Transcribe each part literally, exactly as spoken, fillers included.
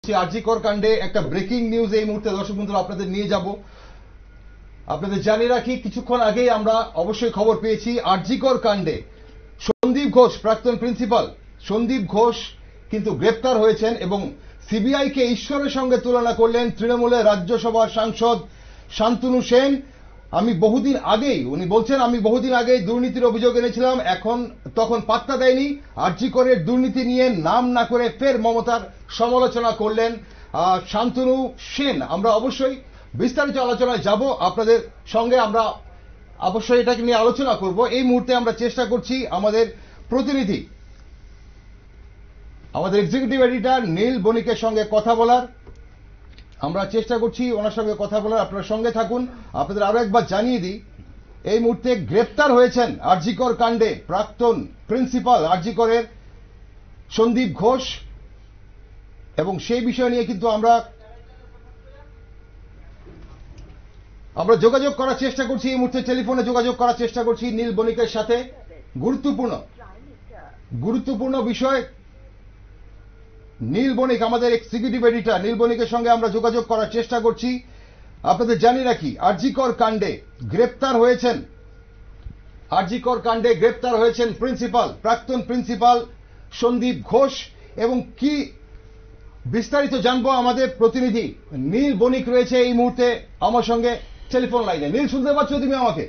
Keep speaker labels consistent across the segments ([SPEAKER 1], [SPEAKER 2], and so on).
[SPEAKER 1] করছি আরজি কর কাণ্ডে একটা ব্রেকিং নিউজ এই মুহূর্তে দর্শক বন্ধুরা আপনাদের নিয়ে যাব। আপনাদের জানিয়ে রাখি, কিছুক্ষণ আগেই আমরা অবশ্যই খবর পেয়েছি আরজি কর কাণ্ডে সন্দীপ ঘোষ, প্রাক্তন প্রিন্সিপাল সন্দীপ ঘোষ কিন্তু গ্রেপ্তার হয়েছেন এবং সিবিআই কে ঈশ্বরের সঙ্গে তুলনা করলেন তৃণমূলের রাজ্যসভার সাংসদ শান্তনু সেন। আমি বহুদিন আগেই, উনি বলছেন আমি বহুদিন আগেই দুর্নীতির অভিযোগ এনেছিলাম, এখন তখন পাত্তা দেয়নি। আরজি করের দুর্নীতি নিয়ে নাম না করে ফের মমতার সমালোচনা করলেন শান্তনু সেন। আমরা অবশ্যই বিস্তারিত আলোচনায় যাব, আপনাদের সঙ্গে আমরা অবশ্যই এটাকে নিয়ে আলোচনা করব। এই মুহূর্তে আমরা চেষ্টা করছি আমাদের প্রতিনিধি, আমাদের এক্সিকিউটিভ এডিটর নীল বণিকের সঙ্গে কথা বলার, আমরা চেষ্টা করছি ওনার সঙ্গে কথা বলার। আপনার সঙ্গে থাকুন। আপনাদের আরো একবার জানিয়ে দিই, এই মুহূর্তে গ্রেপ্তার হয়েছেন আরজি কর কাণ্ডে প্রাক্তন প্রিন্সিপাল আরজি করের সন্দীপ ঘোষ, এবং সেই বিষয় নিয়ে কিন্তু আমরা আমরা যোগাযোগ করার চেষ্টা করছি। এই মুহূর্তে টেলিফোনে যোগাযোগ করার চেষ্টা করছি নীল বণিকের সাথে। গুরুত্বপূর্ণ গুরুত্বপূর্ণ বিষয় নীল বণিক, আমাদের এক্সিকিউটিভ এডিটর নীল বণিকের সঙ্গে আমরা যোগাযোগ করার চেষ্টা করছি। আপনাদের জানিয়ে রাখি, আরজি কর কাণ্ডে গ্রেপ্তার হয়েছেন আরজি কর কাণ্ডে গ্রেপ্তার হয়েছেন প্রিন্সিপাল প্রাক্তন প্রিন্সিপাল সন্দীপ ঘোষ, এবং কি বিস্তারিত জানবো আমাদের প্রতিনিধি নীল বণিক রয়েছে এই মুহূর্তে আমার সঙ্গে টেলিফোন লাইনে। নীল, শুনতে পাচ্ছ তুমি আমাকে?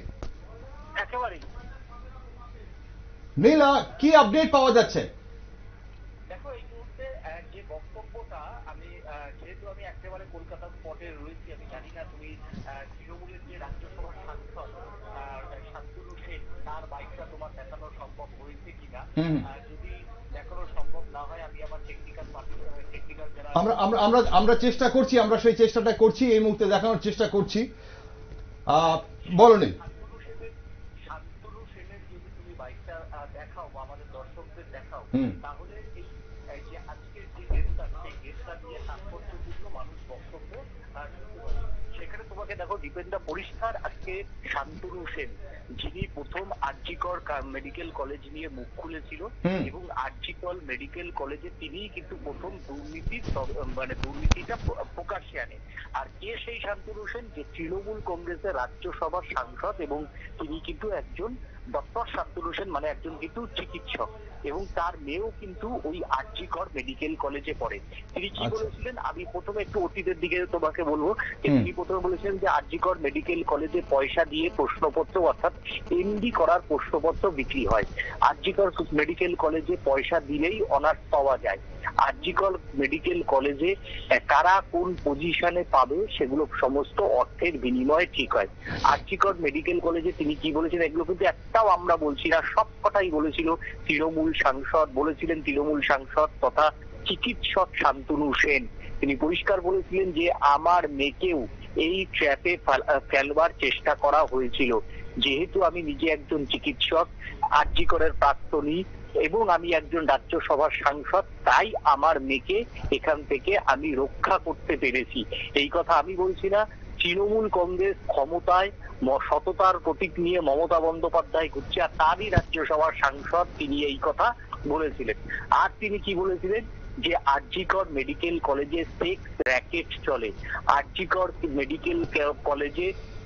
[SPEAKER 1] নীল, কি আপডেট পাওয়া যাচ্ছে?
[SPEAKER 2] দেখো, এই মুহূর্তে যে বক্তব্যটা, আমি যেহেতু আমি একেবারে কলকাতার স্পটে রয়েছি, আমি জানি না তুমি তৃণমূলের যে রাজ্যসভার সাংসদ শান্তনু সেন, তার বাইকটা তোমার দেখানো সম্ভব হয়েছে কিনা। যদি দেখানো সম্ভব না হয়, আমি আমার টেকনিক্যাল টেকনিক্যাল যারা
[SPEAKER 1] আমরা আমরা আমরা চেষ্টা করছি, আমরা সেই চেষ্টাটা করছি, এই মুহূর্তে দেখানোর চেষ্টা করছি। বলো নীল।
[SPEAKER 2] শান্তনু সেনের যদি তুমি বাইকটা দেখাও বা আমাদের দর্শকদের দেখাও, তাহলে এই যে আজকের যে গ্রেফতার, সেই গ্রেফতার নিয়ে তাৎপর্যপূর্ণ মানুষ বক্তব্য সেখানে তোমাকে দেখো ডিপেন্ডা পরিষ্কার। আজকে শান্তনু সেন, যিনি প্রথম আরজি কর মেডিকেল কলেজ নিয়ে মুখ খুলেছিল এবং আরজি কর মেডিকেল কলেজে তিনিই কিন্তু প্রথম দুর্নীতির মানে দুর্নীতিটা প্রকাশ্যে আনে। আর কে সেই শান্তনু সেন? যে তৃণমূল কংগ্রেসের রাজ্যসভার সাংসদ, এবং তিনি কিন্তু একজন ডক্টর শান্তনু সেন মানে একজন কিন্তু চিকিৎসক, এবং তার মেয়েও কিন্তু ওই আরজি কর মেডিকেল কলেজে পড়ে। তিনি কি বলেছিলেন, আমি প্রথমে একটু অতীতের দিকে তোমাকে বলবো। তিনি প্রথমে বলেছিলেন যে আরজি কর মেডিকেল কলেজে পয়সা দিয়ে প্রশ্নপত্র, অর্থাৎ এমডি করার প্রশ্নপত্র বিক্রি হয়। আরজি কর মেডিকেল কলেজে পয়সা দিলেই অনার্স পাওয়া যায়। আরজি কর মেডিকেল কলেজে কারা কোন পজিশনে পাবে সেগুলো সমস্ত অর্থের বিনিময়ে ঠিক হয়। আরজি কর মেডিকেল কলেজে তিনি কি বলেছেন, এগুলো কিন্তু একটাও আমরা বলছি না, সব কথাই বলেছিল তৃণমূল সাংসদ, বলেছিলেন তৃণমূল সাংসদ তথা চিকিৎসক শান্তনু সেন। তিনি পরিষ্কার বলেছিলেন যে আমার মেয়েকেও এই ট্র্যাপে ফেলবার চেষ্টা করা হয়েছিল। যেহেতু আমি নিজে একজন চিকিৎসক, আরজি করের প্রাক্তনী, এবং আমি একজন রাজ্যসভার সাংসদ, তাই আমার মেয়েকে এখান থেকে আমি রক্ষা করতে পেরেছি। এই কথা আমি বলছি না, তৃণমূল কংগ্রেস ক্ষমতায় সততার প্রতীক নিয়ে মমতা বন্দ্যোপাধ্যায় ঘুরছে, আর তারই রাজ্যসভার সাংসদ তিনি এই কথা বলেছিলেন। আর তিনি কি বলেছিলেন, যে আরজি কর মেডিকেল কলেজে সেক্স র্যাকেট চলে, আরজি কর মেডিকেল কলেজে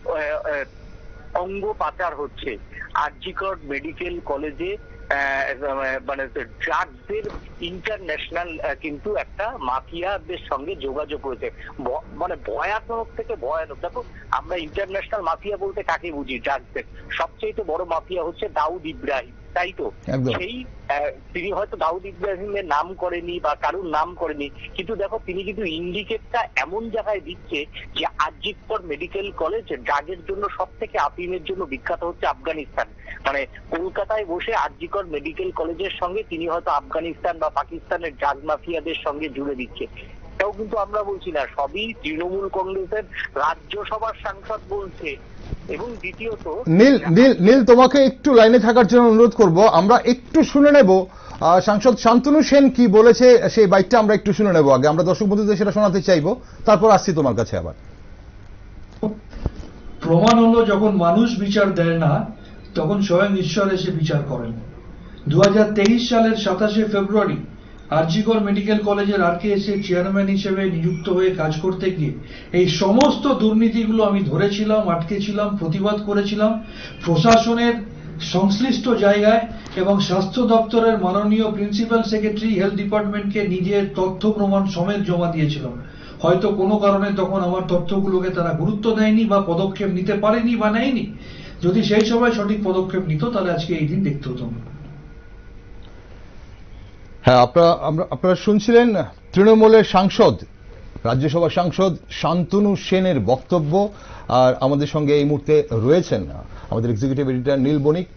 [SPEAKER 2] অঙ্গ পাচার হচ্ছে, আরজি কর মেডিকেল কলেজে মানে ড্রাগসের ইন্টারন্যাশনাল কিন্তু একটা মাফিয়াদের সঙ্গে যোগাযোগ করেছে। মানে ভয়ানক থেকে ভয়ানক। দেখো, আমরা ইন্টারন্যাশনাল মাফিয়া বলতে কাকে বুঝি? ড্রাগসের সবচেয়ে বড় মাফিয়া হচ্ছে দাউদ ইব্রাহিম, তাই তো? সেই তিনি হয়তো দাউদ ইব্রাহিমের নাম করেনি বা কারুর নাম করেনি, কিন্তু দেখো তিনি কিন্তু ইন্ডিকেটটা এমন জায়গায় দিচ্ছে যে আরজি কর মেডিকেল কলেজ ড্রাগের জন্য সব থেকে, আফিমের জন্য বিখ্যাত হচ্ছে আফগানিস্তান। মানে কলকাতায় বসে আরজি কর মেডিকেল কলেজের সঙ্গে তিনি হয়তো আফগানিস্তান বা পাকিস্তানের ড্রাগ মাফিয়াদের সঙ্গে জুড়ে দিচ্ছে। এটাও কিন্তু আমরা বলছি না, সবই তৃণমূল কংগ্রেসের রাজ্যসভার সাংসদ বলছে। এবং দ্বিতীয়ত,
[SPEAKER 1] নীল নীল নীল তোমাকে একটু লাইনে থাকার জন্য অনুরোধ করব, আমরা একটু শুনে নেব সাংসদ শান্তনু সেন কি বলেছে, সেই বাইকটা আমরা একটু শুনে নেব আগে, আমরা দর্শক বন্ধুদের সেটা শোনাতে চাইবো, তারপর আসছি তোমার কাছে আবার।
[SPEAKER 3] প্রমাণ হলো, যখন মানুষ বিচার দেয় না তখন স্বয়ং ঈশ্বর এসে বিচার করেন। দু হাজার তেইশ সালের সাতাশে ফেব্রুয়ারি আরজিকর মেডিকেল কলেজের আরকেএস এর চেয়ারম্যান হিসেবে নিযুক্ত হয়ে কাজ করতে গিয়ে এই সমস্ত দুর্নীতিগুলো আমি ধরেছিলাম, আটকেছিলাম, প্রতিবাদ করেছিলাম প্রশাসনের সংশ্লিষ্ট জায়গায়, এবং স্বাস্থ্য দপ্তরের মাননীয় প্রিন্সিপাল সেক্রেটারি হেলথ ডিপার্টমেন্টকে নিজের তথ্য প্রমাণ সমেত জমা দিয়েছিলাম। হয়তো কোনো কারণে তখন আমার তথ্যগুলোকে তারা গুরুত্ব দেয়নি বা পদক্ষেপ নিতে পারেনি বা নেয়নি। যদি সেই সময় সঠিক পদক্ষেপ নিত তাহলে আজকে এই দিন দেখতে হতো না।
[SPEAKER 1] হ্যাঁ, আপনারা আপনারা শুনছিলেন তৃণমূলের সাংসদ, রাজ্যসভা সাংসদ শান্তনু সেনের বক্তব্য। আর আমাদের সঙ্গে এই মুহূর্তে রয়েছেন আমাদের এক্সিকিউটিভ এডিটর নীল বণিক।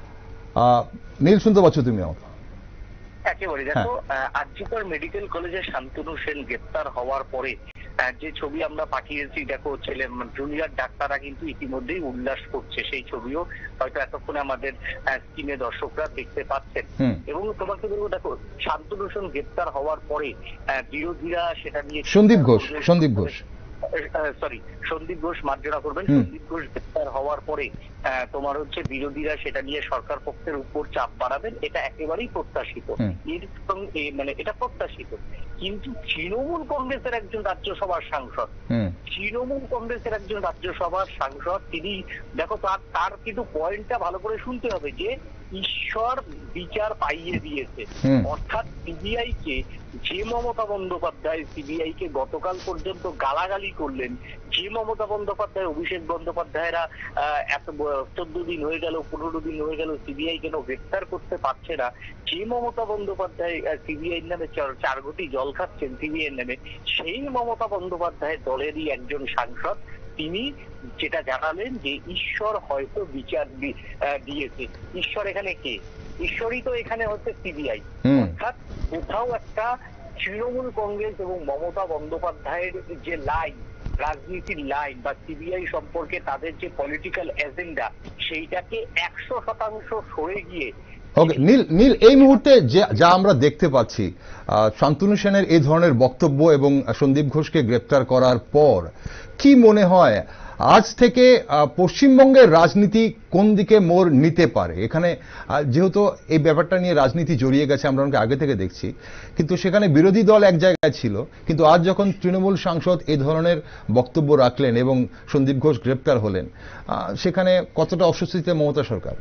[SPEAKER 1] নীল, শুনতে পাচ্ছ তুমি আমাকে?
[SPEAKER 2] একেবারে দেখো, আরজিকর মেডিকেল কলেজে শান্তনু সেন গ্রেপ্তার হওয়ার পরে যে ছবি আমরা পাঠিয়েছি, দেখো ছেলে জুনিয়র ডাক্তাররা কিন্তু ইতিমধ্যেই উল্লাস করছে। সেই ছবিও হয়তো এতক্ষণে আমাদের স্ক্রিনে দর্শকরা দেখতে পাচ্ছেন। এবং তোমাকে বলবো, দেখো শান্তনু সেন গ্রেপ্তার হওয়ার পরে বিরোধীরা সেটা নিয়ে
[SPEAKER 1] সন্দীপ ঘোষ সন্দীপ ঘোষ
[SPEAKER 2] সরি সন্দীপ ঘোষ মার্জনা করবেন। সন্দীপ ঘোষ গ্রেপ্তার হওয়ার পরে তোমার হচ্ছে বিরোধীরা সেটা নিয়ে সরকার পক্ষের উপর চাপ বাড়াবেন, এটা একেবারেই প্রত্যাশিত। এর সঙ্গে মানে এটা প্রত্যাশিত, কিন্তু তৃণমূল কংগ্রেসের একজন রাজ্যসভার সাংসদ তৃণমূল কংগ্রেসের একজন রাজ্যসভার সাংসদ তিনি, দেখো তার তার কিন্তু পয়েন্টটা ভালো করে শুনতে হবে, যে ঈশ্বর বিচার পাইয়ে দিয়েছে। অর্থাৎ সিবিআই কে যে মমতা বন্দ্যোপাধ্যায় সিবিআই কে গতকাল পর্যন্ত গালাগালি করলেন, যে মমতা বন্দ্যোপাধ্যায় অভিষেক বন্দ্যোপাধ্যায়রা এত চোদ্দ দিন হয়ে গেল, পনেরো দিন হয়ে গেল সিবিআই কেন গ্রেফতার করতে পারছে না, যে মমতা বন্দ্যোপাধ্যায় সিবিআই নামে চার ঘটি জল খাচ্ছেন সিবিআই নামে, সেই মমতা বন্দ্যোপাধ্যায় দলেরই একজন সাংসদ তিনি যেটা জানালেন যে ঈশ্বর হয়তো বিচার দিয়েছে। ঈশ্বর এখানে কে? ঈশ্বরই তো এখানে হচ্ছে সিবিআই। অর্থাৎ কোথাও একটা তৃণমূল কংগ্রেস এবং মমতা বন্দ্যোপাধ্যায়ের যে লাইন, রাজনীতির লাইন বা সিবিআই সম্পর্কে তাদের যে পলিটিক্যাল এজেন্ডা, সেইটাকে একশো শতাংশ সরে গিয়ে
[SPEAKER 1] ওকে নীল নীল এই মুহূর্তে যা আমরা দেখতে পাচ্ছি, শান্তনু সেনের এই ধরনের বক্তব্য এবং সন্দীপ ঘোষকে গ্রেপ্তার করার পর কি মনে হয় আজ থেকে পশ্চিমবঙ্গের রাজনীতি কোন দিকে মোড় নিতে পারে? এখানে যেহেতু এই ব্যাপারটা নিয়ে রাজনীতি জড়িয়ে গেছে, আমরা অনেক আগে থেকে দেখছি, কিন্তু সেখানে বিরোধী দল এক জায়গায় ছিল, কিন্তু আজ যখন তৃণমূল সাংসদ এই ধরনের বক্তব্য রাখলেন এবং সন্দীপ ঘোষ গ্রেপ্তার হলেন, সেখানে কতটা অস্বস্তিতে মমতা সরকার?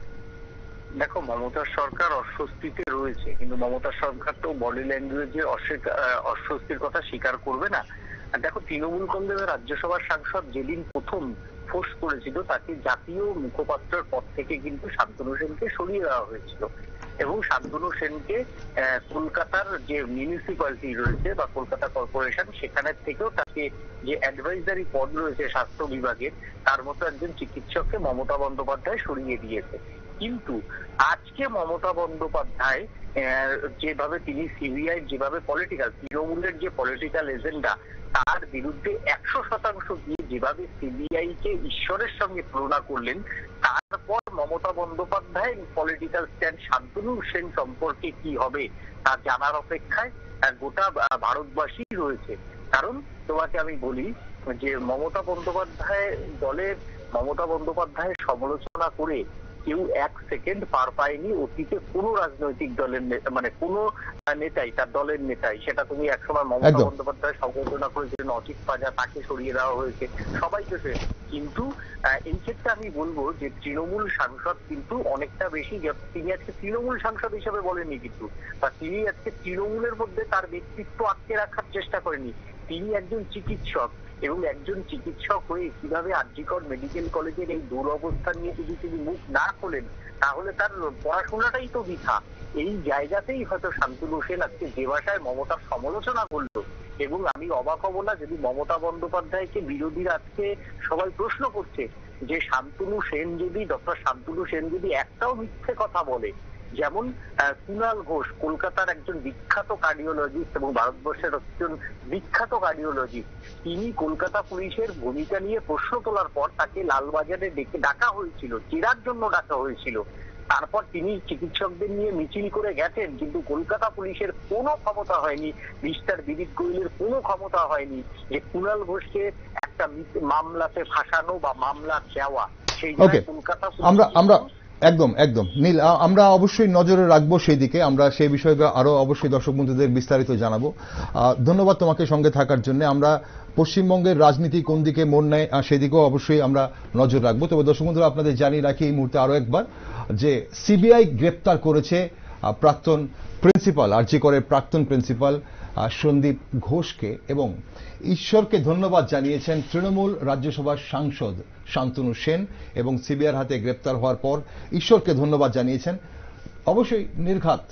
[SPEAKER 2] দেখো, মমতার সরকার অস্বস্তিতে রয়েছে, কিন্তু মমতার সরকার তো বডি ল্যাঙ্গুয়েজে অস্বস্তির কথা স্বীকার করবে না। দেখো, তৃণমূল কংগ্রেসের রাজ্যসভার সাংসদ যেদিন প্রথম ফোর্স করেছিল, তাকে জাতীয় মুখপাত্রের পদ থেকে কিন্তু শান্তনু সেনকে সরিয়ে দেওয়া হয়েছিল, এবং শান্তনু সেনকে কলকাতার যে মিউনিসিপ্যালিটি রয়েছে বা কলকাতা কর্পোরেশন, সেখানের থেকেও তাকে যে অ্যাডভাইজারি পদ রয়েছে স্বাস্থ্য বিভাগের, তার মতো একজন চিকিৎসককে মমতা বন্দ্যোপাধ্যায় সরিয়ে দিয়েছে। কিন্তু আজকে মমতা বন্দ্যোপাধ্যায় যেভাবে তিনি সিবিআই যেভাবে পলিটিক্যাল তৃণমূলের যে পলিটিক্যাল এজেন্ডা, তার বিরুদ্ধে একশো শতাংশ গিয়ে যেভাবে সিবিআই কে ঈশ্বরের সঙ্গে তুলনা করলেন, তারপর মমতা বন্দ্যোপাধ্যায় পলিটিক্যাল স্ট্যান্ড শান্তনু সেন সম্পর্কে কি হবে তা জানার অপেক্ষায় গোটা ভারতবাসী রয়েছে। কারণ তোমাকে আমি বলি যে মমতা বন্দ্যোপাধ্যায় দলের মমতা বন্দ্যোপাধ্যায়ের সমালোচনা করে কেউ এক সেকেন্ড পার পায়নি অতীতে কোনো রাজনৈতিক দলের মানে কোনো নেতাই, তার দলের নেতাই। সেটা তুমি একসময় মমতা বন্দ্যোপাধ্যায় সমালোচনা করেছিলেন অচিত পাজা, তাকে সরিয়ে দেওয়া হয়েছে, সবাইকে। কিন্তু এই ক্ষেত্রে আমি বলবো যে তৃণমূল সাংসদ কিন্তু অনেকটা বেশি, তিনি আজকে তৃণমূল সাংসদ হিসেবে বলেননি কিন্তু, বা তিনি আজকে তৃণমূলের মধ্যে তার ব্যক্তিত্ব আটকে রাখার চেষ্টা করেনি। তিনি একজন চিকিৎসক, এবং একজন চিকিৎসক হয়ে কিভাবে আরজিকর মেডিকেল কলেজের এই দুরবস্থা নিয়ে যদি তিনি মুখ না খোলেন, তাহলে তার পড়াশোনাটাই তো বৃথা। এই জায়গাতেই হয়তো শান্তনু সেন আজকে যে ভাষায় মমতার সমালোচনা করলো, এবং আমি অবাক হব না যদি মমতা বন্দ্যোপাধ্যায়কে বিরোধীরা আজকে সবাই প্রশ্ন করছে যে শান্তনু সেন যদি ডক্টর শান্তনু সেন যদি একটাও মিথ্যে কথা বলে, যেমন কুণাল ঘোষ কলকাতার একজন বিখ্যাত কার্ডিওলজিস্ট এবং ভারতবর্ষের একজন বিখ্যাত কার্ডিওলজিস্ট, তিনি কলকাতা পুলিশের ভূমিকা নিয়ে প্রশ্ন তোলার পর তাকে লালবাজারে ডেকে ডাকা হয়েছিল, জেরার জন্য ডাকা হয়েছিল। তারপর তিনি চিকিৎসকদের নিয়ে মিছিল করে গেছেন, কিন্তু কলকাতা পুলিশের কোনো ক্ষমতা হয়নি, মিস্টার বিদিত গোয়েলের কোনো ক্ষমতা হয়নি যে কুণাল ঘোষকে একটা মামলাতে ফাঁসানো বা মামলা দেওয়া। সেই
[SPEAKER 1] কলকাতা আমরা আমরা একদম একদম নীল, আ- আমরা অবশ্যই নজরে রাখবো সেই দিকে, আমরা সেই বিষয়ে আরো অবশ্যই দর্শক বন্ধুদের বিস্তারিত জানাবো। আহ, ধন্যবাদ তোমাকে সঙ্গে থাকার জন্য। আমরা পশ্চিমবঙ্গের রাজনীতি কোন দিকে মন নেয় আহ, সেদিকেও অবশ্যই আমরা নজর রাখবো। তবে দর্শক বন্ধুরা, আপনাদের জানিয়ে রাখি এই মুহূর্তে আরো একবার যে সিবিআই গ্রেপ্তার করেছে আহ, প্রাক্তন প্রিন্সিপাল, আরজি করের প্রাক্তন প্রিন্সিপাল আহ, সন্দীপ ঘোষকে, এবং ঈশ্বরকে ধন্যবাদ জানিয়েছেন তৃণমূল রাজ্যসভার সাংসদ শান্তনু সেন, এবং সিবিআইয়ের হাতে গ্রেপ্তার হওয়ার পর ঈশ্বরকে ধন্যবাদ জানিয়েছেন। অবশ্যই নির্ঘাত